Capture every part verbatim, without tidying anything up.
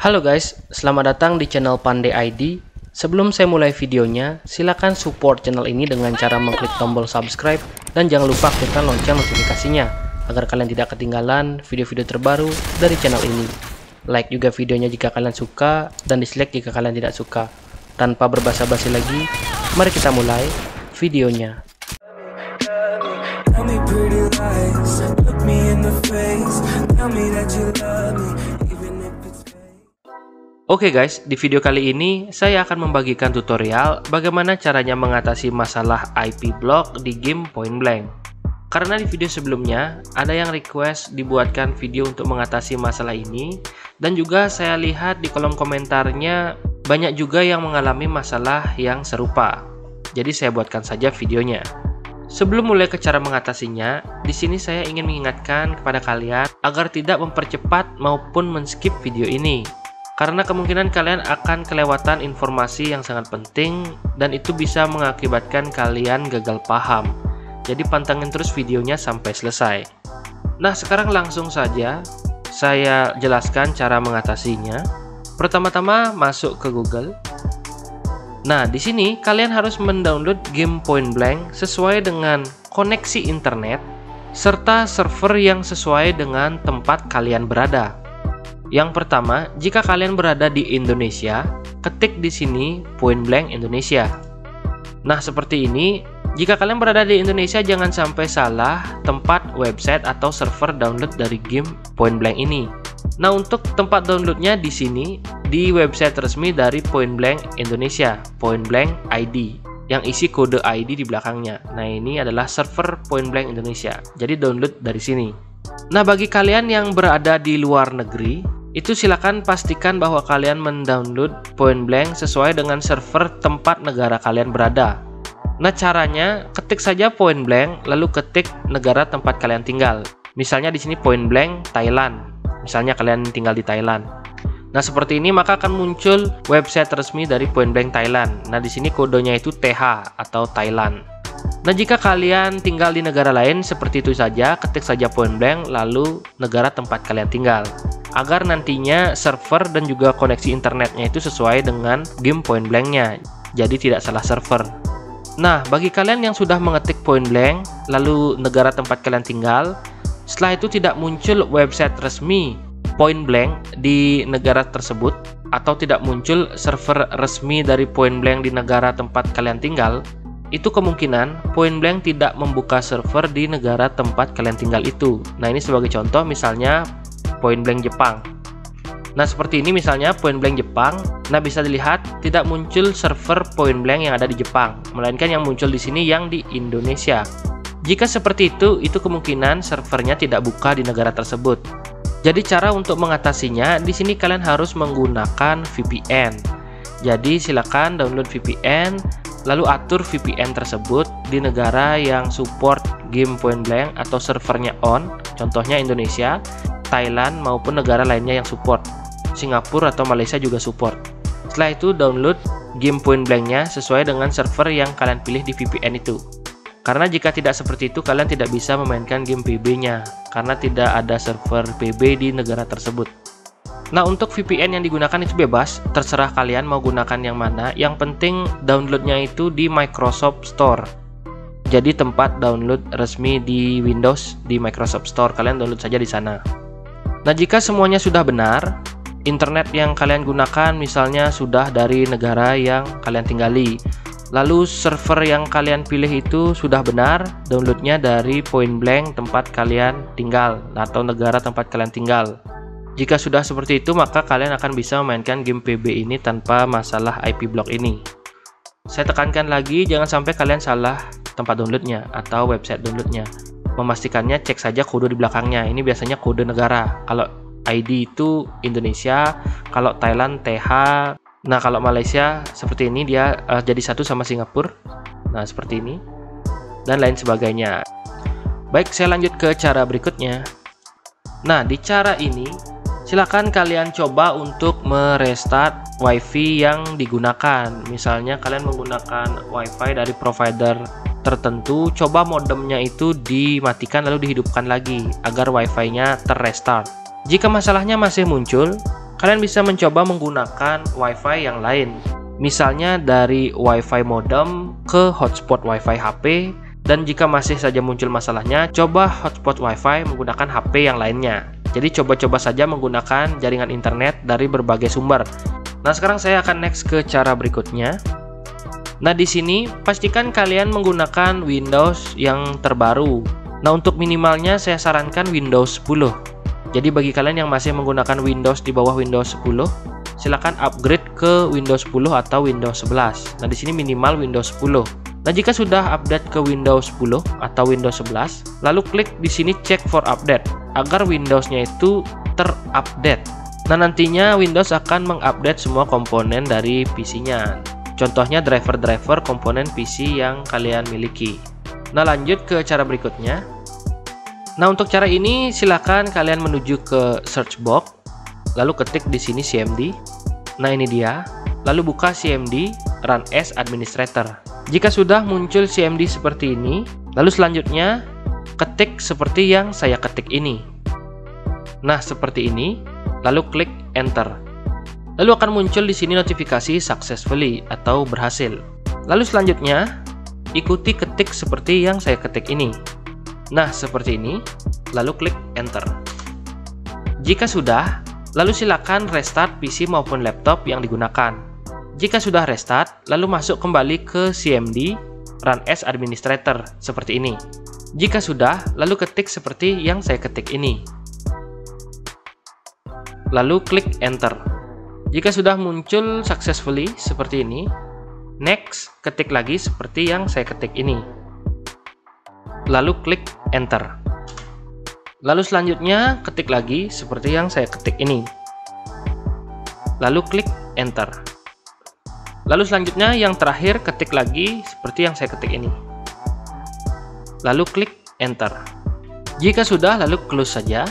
Halo guys, selamat datang di channel Pandai I D. Sebelum saya mulai videonya, silakan support channel ini dengan cara mengklik tombol subscribe dan jangan lupa aktifkan lonceng notifikasinya agar kalian tidak ketinggalan video-video terbaru dari channel ini. Like juga videonya jika kalian suka dan dislike jika kalian tidak suka. Tanpa berbasa-basi lagi, mari kita mulai videonya. Oke okay guys, di video kali ini saya akan membagikan tutorial bagaimana caranya mengatasi masalah I P block di game Point Blank. Karena di video sebelumnya ada yang request dibuatkan video untuk mengatasi masalah ini, dan juga saya lihat di kolom komentarnya banyak juga yang mengalami masalah yang serupa. Jadi saya buatkan saja videonya. Sebelum mulai ke cara mengatasinya, di sini saya ingin mengingatkan kepada kalian agar tidak mempercepat maupun men-skip video ini. Karena kemungkinan kalian akan kelewatan informasi yang sangat penting dan itu bisa mengakibatkan kalian gagal paham. Jadi pantengin terus videonya sampai selesai. Nah, sekarang langsung saja saya jelaskan cara mengatasinya. Pertama-tama masuk ke Google. Nah, di sini kalian harus mendownload game Point Blank sesuai dengan koneksi internet serta server yang sesuai dengan tempat kalian berada. Yang pertama, jika kalian berada di Indonesia, ketik di sini Point Blank Indonesia. Nah, seperti ini. Jika kalian berada di Indonesia, jangan sampai salah tempat website atau server download dari game Point Blank ini. Nah, untuk tempat downloadnya di sini di website resmi dari Point Blank Indonesia, Point Blank I D, yang isi kode I D di belakangnya. Nah, ini adalah server Point Blank Indonesia. Jadi download dari sini. Nah, bagi kalian yang berada di luar negeri, itu silakan pastikan bahwa kalian mendownload Point Blank sesuai dengan server tempat negara kalian berada. Nah, caranya ketik saja Point Blank lalu ketik negara tempat kalian tinggal. Misalnya di sini Point Blank Thailand. Misalnya kalian tinggal di Thailand. Nah, seperti ini maka akan muncul website resmi dari Point Blank Thailand. Nah, di sini kodenya itu T H atau Thailand. Nah, jika kalian tinggal di negara lain seperti itu saja, ketik saja Point Blank lalu negara tempat kalian tinggal. Agar nantinya server dan juga koneksi internetnya itu sesuai dengan game Point Blank-nya. Jadi tidak salah server. Nah, bagi kalian yang sudah mengetik Point Blank lalu negara tempat kalian tinggal, setelah itu tidak muncul website resmi Point Blank di negara tersebut atau tidak muncul server resmi dari Point Blank di negara tempat kalian tinggal, itu kemungkinan Point Blank tidak membuka server di negara tempat kalian tinggal itu. Nah, ini sebagai contoh misalnya Point Blank Jepang. Nah, seperti ini misalnya Point Blank Jepang. Nah, bisa dilihat tidak muncul server Point Blank yang ada di Jepang, melainkan yang muncul di sini yang di Indonesia. Jika seperti itu, itu kemungkinan servernya tidak buka di negara tersebut. Jadi cara untuk mengatasinya di sini kalian harus menggunakan V P N. Jadi silakan download V P N lalu atur V P N tersebut di negara yang support game Point Blank atau servernya on, contohnya Indonesia, Thailand maupun negara lainnya yang support. Singapura atau Malaysia juga support. Setelah itu download game Point Blank-nya sesuai dengan server yang kalian pilih di V P N itu. Karena jika tidak seperti itu kalian tidak bisa memainkan game P B-nya karena tidak ada server P B di negara tersebut. Nah, untuk V P N yang digunakan itu bebas, terserah kalian mau gunakan yang mana. Yang penting downloadnya itu di Microsoft Store. Jadi tempat download resmi di Windows di Microsoft Store, kalian download saja di sana. Nah, jika semuanya sudah benar, internet yang kalian gunakan misalnya sudah dari negara yang kalian tinggali, lalu server yang kalian pilih itu sudah benar, downloadnya dari Point Blank tempat kalian tinggal atau negara tempat kalian tinggal. Jika sudah seperti itu, maka kalian akan bisa memainkan game P B ini tanpa masalah I P block ini. Saya tekankan lagi, jangan sampai kalian salah tempat downloadnya atau website downloadnya. Memastikannya cek saja kode di belakangnya. Ini biasanya kode negara. Kalau I D itu Indonesia, kalau Thailand T H. Nah, kalau Malaysia seperti ini dia uh, jadi satu sama Singapura. Nah, seperti ini dan lain sebagainya. Baik, saya lanjut ke cara berikutnya. Nah, di cara ini silakan kalian coba untuk merestart WiFi yang digunakan. Misalnya kalian menggunakan WiFi dari provider tertentu, coba modemnya itu dimatikan lalu dihidupkan lagi agar WiFi-nya terrestart. Jika masalahnya masih muncul, kalian bisa mencoba menggunakan WiFi yang lain. Misalnya dari WiFi modem ke hotspot WiFi H P, dan jika masih saja muncul masalahnya, coba hotspot WiFi menggunakan H P yang lainnya. Jadi coba-coba saja menggunakan jaringan internet dari berbagai sumber. Nah, sekarang saya akan next ke cara berikutnya. Nah, di sini pastikan kalian menggunakan Windows yang terbaru. Nah, untuk minimalnya saya sarankan Windows sepuluh. Jadi bagi kalian yang masih menggunakan Windows di bawah Windows sepuluh, silakan upgrade ke Windows sepuluh atau Windows sebelas. Nah, di sini minimal Windows sepuluh. Nah, jika sudah update ke Windows sepuluh atau Windows sebelas, lalu klik di sini check for update agar Windows-nya itu terupdate. Nah, nantinya Windows akan mengupdate semua komponen dari P C-nya. Contohnya driver-driver komponen P C yang kalian miliki. Nah, lanjut ke cara berikutnya. Nah, untuk cara ini silakan kalian menuju ke search box, lalu ketik di sini C M D. Nah, ini dia. Lalu buka C M D Run as Administrator. Jika sudah muncul C M D seperti ini, lalu selanjutnya ketik seperti yang saya ketik ini. Nah, seperti ini. Lalu klik Enter. Lalu akan muncul di sini notifikasi successfully atau berhasil. Lalu selanjutnya ikuti ketik seperti yang saya ketik ini. Nah, seperti ini. Lalu klik Enter. Jika sudah, lalu silakan restart P C maupun laptop yang digunakan. Jika sudah restart, lalu masuk kembali ke C M D Run as Administrator seperti ini. Jika sudah, lalu ketik seperti yang saya ketik ini. Lalu klik Enter. Jika sudah muncul successfully seperti ini, next, ketik lagi seperti yang saya ketik ini. Lalu klik Enter. Lalu selanjutnya ketik lagi seperti yang saya ketik ini. Lalu klik Enter. Lalu selanjutnya yang terakhir ketik lagi seperti yang saya ketik ini. Lalu klik Enter. Jika sudah, lalu close saja.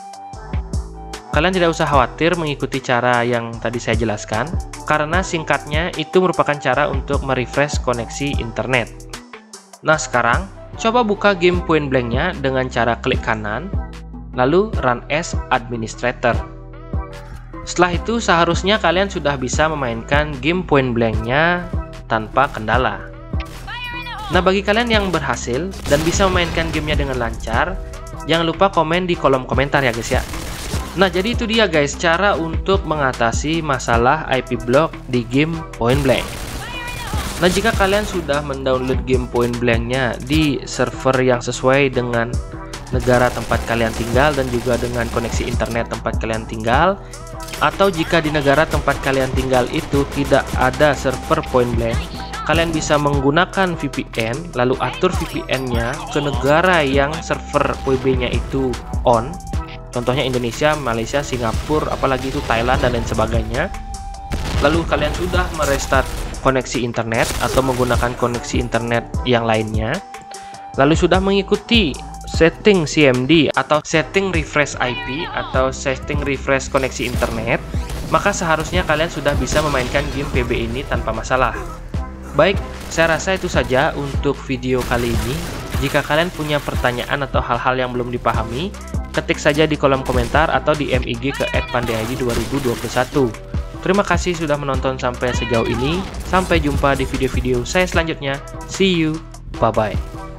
Kalian tidak usah khawatir mengikuti cara yang tadi saya jelaskan, karena singkatnya itu merupakan cara untuk merefresh koneksi internet. Nah, sekarang coba buka game Point Blank-nya dengan cara klik kanan, lalu Run as Administrator. Setelah itu seharusnya kalian sudah bisa memainkan game Point Blank-nya tanpa kendala. Nah, bagi kalian yang berhasil dan bisa memainkan gamenya dengan lancar, jangan lupa komen di kolom komentar ya guys ya. Nah, jadi itu dia guys cara untuk mengatasi masalah I P block di game Point Blank. Nah, jika kalian sudah mendownload game Point Blank-nya di server yang sesuai dengan negara tempat kalian tinggal dan juga dengan koneksi internet tempat kalian tinggal, atau jika di negara tempat kalian tinggal itu tidak ada server Point Blank, kalian bisa menggunakan V P N, lalu atur V P N-nya ke negara yang server W B-nya itu on. Contohnya Indonesia, Malaysia, Singapura, apalagi itu Thailand dan lain sebagainya. Lalu kalian sudah merestart koneksi internet atau menggunakan koneksi internet yang lainnya. Lalu sudah mengikuti setting C M D atau setting refresh I P atau setting refresh koneksi internet, maka seharusnya kalian sudah bisa memainkan game P B ini tanpa masalah. Baik, saya rasa itu saja untuk video kali ini. Jika kalian punya pertanyaan atau hal-hal yang belum dipahami, ketik saja di kolom komentar atau di M I G ke et pandaihaji dua ribu dua puluh satu. Terima kasih sudah menonton sampai sejauh ini. Sampai jumpa di video-video saya selanjutnya. See you. Bye-bye.